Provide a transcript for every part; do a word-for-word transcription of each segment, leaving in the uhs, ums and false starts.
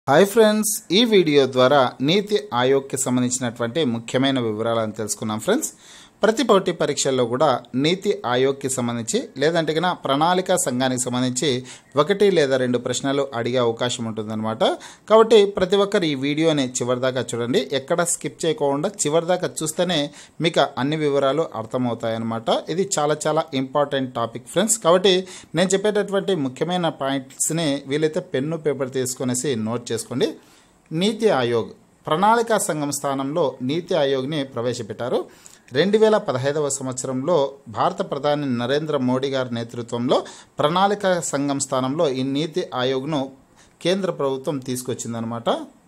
Hi friends, ఈ video ద్వారా నీతి ఆయోగ్కి సంబంధించినటువంటి ముఖ్యమైన వివరాలను తెలుసుకున్నాం. ఫ్రెండ్స్, ప్రతి పోటీ పరీక్షల్లో కూడా నీతి ఆయోగ్కి సంబంధించి లేదంటే కన్నా ప్రణాళిక సంఘానికి సంబంధించి ఒకటి లేదా రెండు ప్రశ్నలు అడిగే అవకాశం ఉంటుందన్నమాట. కాబట్టి ప్రతి ఒక్కరు ఈ వీడియోని చివరిదాకా చూడండి. ఎక్కడ స్కిప్ చేయకుండా చివరిదాకా చూస్తేనే మీకు అన్ని వివరాలు అర్థమవుతాయన్నమాట. ఇది చాలా చాలా ఇంపార్టెంట్ టాపిక్ ఫ్రెండ్స్. కాబట్టి నేను చెప్పేటటువంటి ముఖ్యమైన పాయింట్స్ని వీలైతే పెన్ను పేపర్ తీసుకొనేసి నోట్ చేసుకోండి. నీతి ఆయోగ్ ప్రణాళికా సంఘం స్థానంలో నీతి ఆయోగ్ని ప్రవేశపెట్టారు. రెండు వేల పదహైదవ సంవత్సరంలో భారత ప్రధాని నరేంద్ర మోడీ గారి నేతృత్వంలో ప్రణాళిక సంఘం స్థానంలో ఈ నీతి ఆయోగ్ను కేంద్ర ప్రభుత్వం తీసుకొచ్చిందనమాట.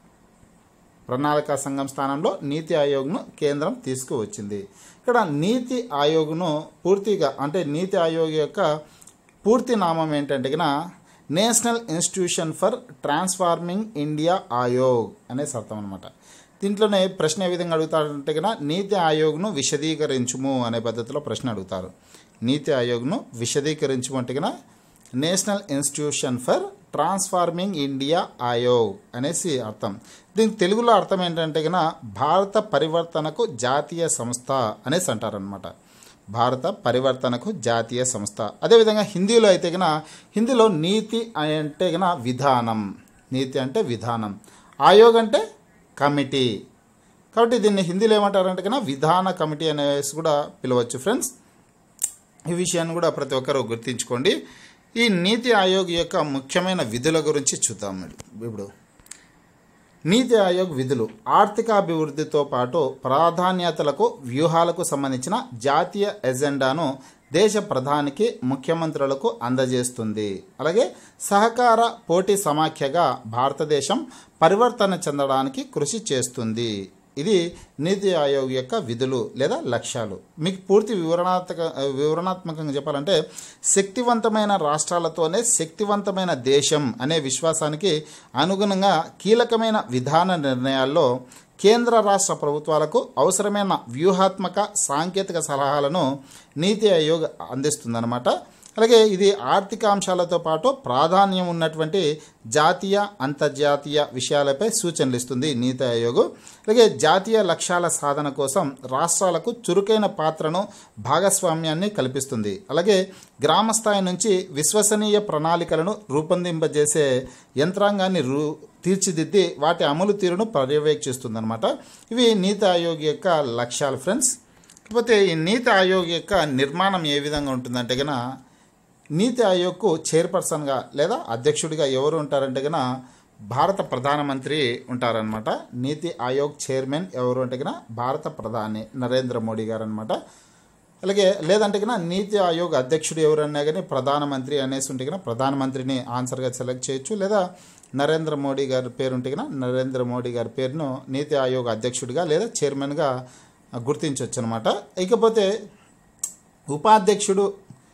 ప్రణాళిక సంఘం స్థానంలో నీతి ఆయోగ్ను కేంద్రం తీసుకువచ్చింది. ఇక్కడ నీతి ఆయోగ్ను పూర్తిగా అంటే నీతి ఆయోగ్ యొక్క పూర్తి నామం ఏంటంటే కన్నా national institution for transforming India Aayog అనేసి అర్థం అనమాట. దీంట్లోనే ప్రశ్న ఏ విధంగా అడుగుతారంటే కన్నా నీతి ఆయోగ్ను విశదీకరించుము అనే పద్ధతిలో ప్రశ్న అడుగుతారు. నీతి ఆయోగ్ను విశదీకరించుము అంటే కన్నా national institution for transforming India Aayog అనేసి అర్థం. దీనికి తెలుగులో అర్థం ఏంటంటే కన్నా భారత పరివర్తనకు జాతీయ సంస్థ అనేసి అంటారనమాట. భారత పరివర్తనకు జాతీయ సంస్థ. అదేవిధంగా హిందీలో అయితే కన్నా హిందీలో నీతి అంటే కన్నా విధానం, నీతి అంటే విధానం, ఆయోగ్ అంటే కమిటీ. కాబట్టి దీన్ని హిందీలో ఏమంటారంటే కన్నా విధాన కమిటీ అనేసి కూడా పిలవచ్చు ఫ్రెండ్స్. ఈ విషయాన్ని కూడా ప్రతి ఒక్కరూ గుర్తుంచుకోండి. ఈ నీతి ఆయోగ్ యొక్క ముఖ్యమైన విధుల గురించి చూద్దాం. ఇప్పుడు నీతి ఆయోగ్ విధులు ఆర్థికాభివృద్ధితో పాటు ప్రాధాన్యతలకు వ్యూహాలకు సంబంధించిన జాతీయ ఎజెండాను దేశ ప్రధానికి ముఖ్యమంత్రులకు అందజేస్తుంది. అలాగే సహకార పోటీ సమాఖ్యగా భారతదేశం పరివర్తన చెందడానికి కృషి చేస్తుంది. ఇది నీతి ఆయోగ్ యొక్క విధులు లేదా లక్ష్యాలు. మీకు పూర్తి వివరణాత్మక వివరణాత్మకంగా చెప్పాలంటే శక్తివంతమైన రాష్ట్రాలతోనే శక్తివంతమైన దేశం అనే విశ్వాసానికి అనుగుణంగా కీలకమైన విధాన నిర్ణయాల్లో కేంద్ర రాష్ట్ర ప్రభుత్వాలకు అవసరమైన వ్యూహాత్మక సాంకేతిక సలహాలను నీతి ఆయోగ్ అందిస్తుందన్నమాట. అలాగే ఇది ఆర్థిక అంశాలతో పాటు ప్రాధాన్యం ఉన్నటువంటి జాతీయ అంతర్జాతీయ విషయాలపై సూచనలు ఇస్తుంది నీతి ఆయోగ్. అలాగే జాతీయ లక్ష్యాల సాధన కోసం రాష్ట్రాలకు చురుకైన పాత్రను భాగస్వామ్యాన్ని కల్పిస్తుంది. అలాగే గ్రామ స్థాయి నుంచి విశ్వసనీయ ప్రణాళికలను రూపొందింపజేసే యంత్రాంగాన్ని రూ తీర్చిదిద్ది వాటి అమలు తీరును పర్యవేక్షిస్తుందన్నమాట. ఇవి నీతి ఆయోగ్ యొక్క లక్ష్యాలు ఫ్రెండ్స్. కాకపోతే ఈ నీతి ఆయోగ్ యొక్క నిర్మాణం ఏ విధంగా ఉంటుందంటే కన్నా నీతి ఆయోగ్కు చైర్పర్సన్గా లేదా అధ్యక్షుడిగా ఎవరు ఉంటారంటే కన్నా భారత ప్రధానమంత్రి ఉంటారనమాట. నీతి ఆయోగ్ చైర్మన్ ఎవరు అంటే కన్నా భారత ప్రధాని నరేంద్ర మోడీ గారు అనమాట. అలాగే లేదంటే కన్నా నీతి ఆయోగ్ అధ్యక్షుడు ఎవరన్నా కానీ ప్రధానమంత్రి అనేసి ఉంటే కన్నా ప్రధానమంత్రిని ఆన్సర్గా సెలెక్ట్ చేయొచ్చు. లేదా నరేంద్ర మోడీ గారి పేరు ఉంటే కన్నా నరేంద్ర మోడీ గారి పేరును నీతి ఆయోగ్ అధ్యక్షుడిగా లేదా చైర్మన్గా గుర్తించవచ్చు అనమాట. ఇకపోతే ఉపాధ్యక్షుడు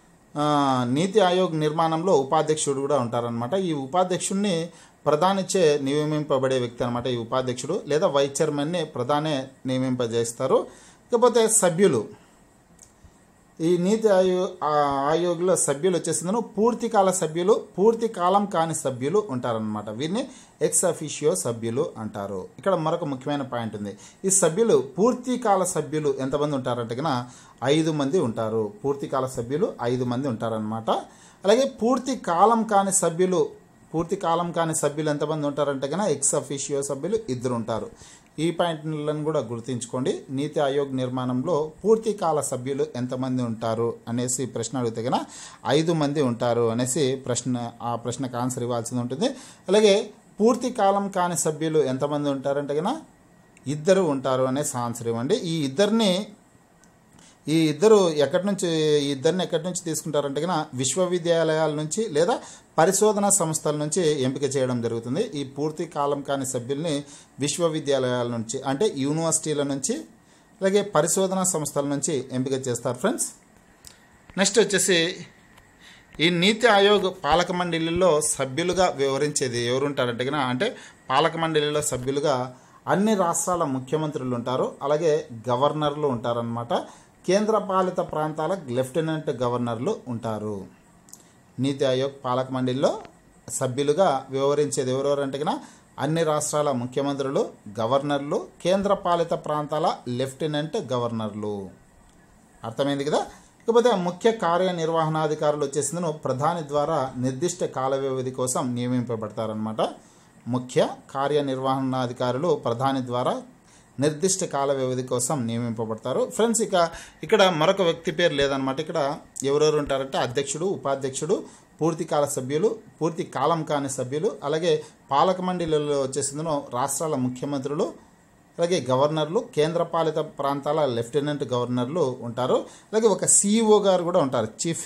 నీతి ఆయోగ్ నిర్మాణంలో ఉపాధ్యక్షుడు కూడా ఉంటారనమాట. ఈ ఉపాధ్యక్షుడిని ప్రధానిచే నియమింపబడే వ్యక్తి అనమాట ఈ ఉపాధ్యక్షుడు, లేదా వైస్ చైర్మన్ని ప్రధానే నియమింపజేస్తారు. ఇకపోతే సభ్యులు ఈ నీతి ఆయో ఆయోగ్లో సభ్యులు వచ్చేసిందను పూర్తికాల సభ్యులు, పూర్తి కాలం కాని సభ్యులు ఉంటారనమాట. వీరిని ఎక్స్ అఫిషియో సభ్యులు అంటారు. ఇక్కడ మరొక ముఖ్యమైన పాయింట్ ఉంది. ఈ సభ్యులు పూర్తికాల సభ్యులు ఎంతమంది ఉంటారంటే కన్నా ఐదు మంది ఉంటారు. పూర్తికాల సభ్యులు ఐదు మంది ఉంటారనమాట. అలాగే పూర్తి కాలం కాని సభ్యులు పూర్తి కాలం కాని సభ్యులు ఎంతమంది ఉంటారంటే కన్నా ఎక్స్ అఫిషియో సభ్యులు ఇద్దరు ఉంటారు. ఈ పాయింట్లను కూడా గుర్తుంచుకోండి. నీతి ఆయోగ్ నిర్మాణంలో పూర్తి కాల సభ్యులు ఎంతమంది ఉంటారు అనేసి ప్రశ్న అడిగితే కన్నా ఐదు మంది ఉంటారు అనేసి ప్రశ్న ఆ ప్రశ్నకు ఆన్సర్ ఇవ్వాల్సి ఉంటుంది. అలాగే పూర్తి కాలం కాని సభ్యులు ఎంతమంది ఉంటారంటే కన్నా ఇద్దరు ఉంటారు అనేసి ఆన్సర్ ఇవ్వండి. ఈ ఇద్దరిని ఈ ఇద్దరు ఎక్కడి నుంచి ఈ ఇద్దరిని ఎక్కడి నుంచి తీసుకుంటారంటే కన్నా విశ్వవిద్యాలయాల నుంచి లేదా పరిశోధనా సంస్థల నుంచి ఎంపిక చేయడం జరుగుతుంది. ఈ పూర్తి కాలం కాని సభ్యుల్ని విశ్వవిద్యాలయాల నుంచి అంటే యూనివర్సిటీల నుంచి అలాగే పరిశోధనా సంస్థల నుంచి ఎంపిక చేస్తారు ఫ్రెండ్స్. నెక్స్ట్ వచ్చేసి ఈ నీతి ఆయోగ్ పాలక మండలిలో సభ్యులుగా వివరించేది ఎవరు ఉంటారంటే కన్నా అంటే పాలక మండలిలో సభ్యులుగా అన్ని రాష్ట్రాల ముఖ్యమంత్రులు ఉంటారు. అలాగే గవర్నర్లు ఉంటారనమాట. కేంద్ర పాలిత ప్రాంతాల లెఫ్టినెంట్ గవర్నర్లు ఉంటారు. నీతి ఆయోగ్ పాలక మండలిలో సభ్యులుగా వివరించేది ఎవరెవరంటే కన్నా అన్ని రాష్ట్రాల ముఖ్యమంత్రులు, గవర్నర్లు, కేంద్రపాలిత ప్రాంతాల లెఫ్టినెంట్ గవర్నర్లు. అర్థమైంది కదా. ఇకపోతే ముఖ్య కార్యనిర్వహణాధికారులు వచ్చేసిందను ప్రధాని ద్వారా నిర్దిష్ట కాల వ్యవధి కోసం నియమింపబడతారనమాట. ముఖ్య కార్యనిర్వహణాధికారులు ప్రధాని ద్వారా నిర్దిష్ట కాల వ్యవధి కోసం నియమింపబడతారు. ఫ్రెండ్స్, ఇక ఇక్కడ మరొక వ్యక్తి పేరు లేదనమాట. ఇక్కడ ఎవరెవరు ఉంటారంటే అధ్యక్షుడు, ఉపాధ్యక్షుడు, పూర్తి కాల సభ్యులు, పూర్తి కాలం కాని సభ్యులు, అలాగే పాలక మండలిలో వచ్చేసిందను రాష్ట్రాల ముఖ్యమంత్రులు, అలాగే గవర్నర్లు, కేంద్రపాలిత ప్రాంతాల లెఫ్టినెంట్ గవర్నర్లు ఉంటారు. అలాగే ఒక సిఇఓ గారు కూడా ఉంటారు, చీఫ్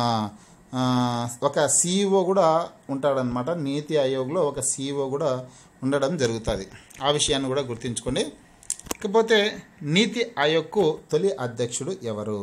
ఒక సిఇఓ కూడా ఉంటాడనమాట. నీతి ఆయోగ్లో ఒక సిఇఓ కూడా ఉండడం జరుగుతుంది. ఆ విషయాన్ని కూడా గుర్తుంచుకోండి. ఇకపోతే నీతి ఆయోగ్కు తొలి అధ్యక్షుడు ఎవరు?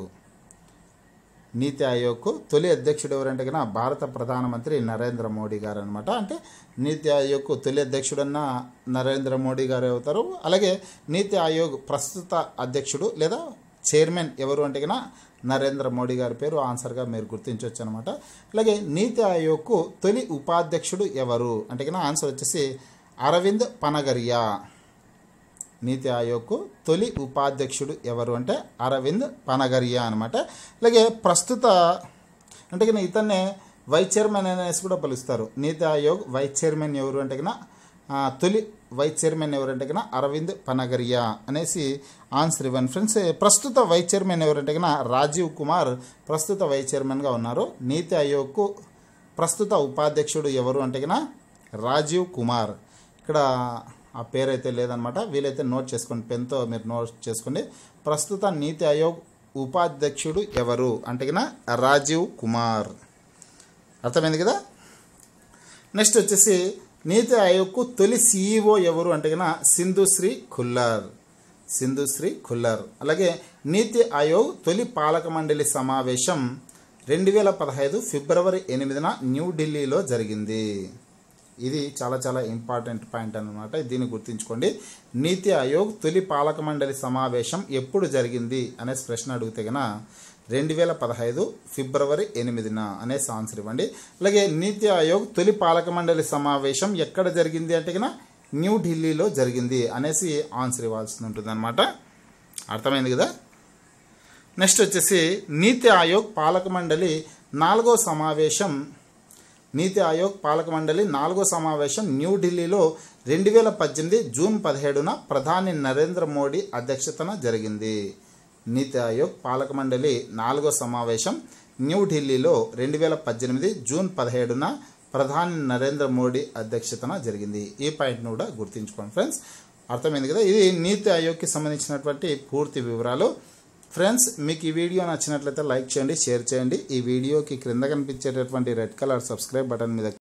నీతి ఆయోగ్కు తొలి అధ్యక్షుడు ఎవరంటే కన్నా భారత ప్రధానమంత్రి నరేంద్ర మోడీ గారు అనమాట. అంటే నీతి ఆయోగ్కు తొలి అధ్యక్షుడన్న నరేంద్ర మోడీ గారు అవుతారు. అలాగే నీతి ఆయోగ్ ప్రస్తుత అధ్యక్షుడు లేదా చైర్మన్ ఎవరు అంటే కన్నా నరేంద్ర మోడీ గారి పేరు ఆన్సర్గా మీరు గుర్తించవచ్చు అనమాట. అలాగే నీతి ఆయోగ్కు తొలి ఉపాధ్యక్షుడు ఎవరు అంటే కన్నా ఆన్సర్ వచ్చేసి అరవింద్ పనగరియా. నీతి ఆయోగ్కు తొలి ఉపాధ్యక్షుడు ఎవరు అంటే అరవింద్ పనగరియా అనమాట. అలాగే ప్రస్తుత అంటే కన్నా ఇతన్నే వైస్ చైర్మన్ అనేసి కూడా పిలుస్తారు. నీతి ఆయోగ్ వైస్ చైర్మన్ ఎవరు అంటే కన్నా తొలి వైస్ చైర్మన్ ఎవరంటే కన్నా అరవింద్ పనగరియా అనేసి ఆన్సర్ ఇవ్వండి ఫ్రెండ్స్. ప్రస్తుత వైస్ చైర్మన్ ఎవరంటే కన్నా రాజీవ్ కుమార్ ప్రస్తుత వైస్ చైర్మన్గా ఉన్నారు. నీతి ఆయోగ్కు ప్రస్తుత ఉపాధ్యక్షుడు ఎవరు అంటే కన్నా రాజీవ్ కుమార్. ఇక్కడ ఆ పేరు అయితే లేదనమాట. వీలైతే నోట్ చేసుకోండి, పెన్తో మీరు నోట్ చేసుకోండి. ప్రస్తుత నీతి ఆయోగ్ ఉపాధ్యక్షుడు ఎవరు అంటే కన్నా రాజీవ్ కుమార్. అర్థమైంది కదా. నెక్స్ట్ వచ్చేసి నీతి ఆయోగ్కు తొలి సిఇఓ ఎవరు అంటే కన్నా సింధుశ్రీ ఖుల్లర్. సింధుశ్రీ ఖుల్లర్. అలాగే నీతి ఆయోగ్ తొలి పాలక మండలి సమావేశం రెండు వేల పదహైదు ఫిబ్రవరి ఎనిమిదిన న్యూఢిల్లీలో జరిగింది. ఇది చాలా చాలా ఇంపార్టెంట్ పాయింట్ అన్నమాట. దీన్ని గుర్తుంచుకోండి. నీతి ఆయోగ్ తొలి పాలక మండలి సమావేశం ఎప్పుడు జరిగింది అనేసి ప్రశ్న అడిగితే కన్నా రెండు వేల పదహైదు ఫిబ్రవరి ఎనిమిదిన అనేసి ఆన్సర్ ఇవ్వండి. అలాగే నీతి ఆయోగ్ తొలి పాలక మండలి సమావేశం ఎక్కడ జరిగింది అంటే కన్నా న్యూఢిల్లీలో జరిగింది అనేసి ఆన్సర్ ఇవ్వాల్సి ఉంటుంది అనమాట. అర్థమైంది కదా. నెక్స్ట్ వచ్చేసి నీతి ఆయోగ్ పాలక మండలి నాలుగో సమావేశం నీతి ఆయోగ్ పాలక మండలి నాలుగో సమావేశం న్యూఢిల్లీలో రెండు వేల పద్దెనిమిది జూన్ పదిహేడున ప్రధాని నరేంద్ర మోడీ అధ్యక్షతన జరిగింది. నీతి ఆయోగ్ పాలక మండలి నాలుగో సమావేశం న్యూఢిల్లీలో రెండు వేల పద్దెనిమిది జూన్ పదిహేడున ప్రధాని నరేంద్ర మోడీ అధ్యక్షతన జరిగింది. ఈ పాయింట్ను కూడా గుర్తుంచుకోండి ఫ్రెండ్స్. అర్థమైంది కదా. ఇది నీతి ఆయోగ్కి సంబంధించినటువంటి పూర్తి వివరాలు. ఫ్రెండ్స్, మీకు ఈ వీడియో నచ్చినట్లయితే లైక్ చేయండి, షేర్ చేయండి. ఈ వీడియోకి క్రింద కనిపించేటటువంటి రెడ్ కలర్ సబ్స్క్రైబ్ బటన్ మీద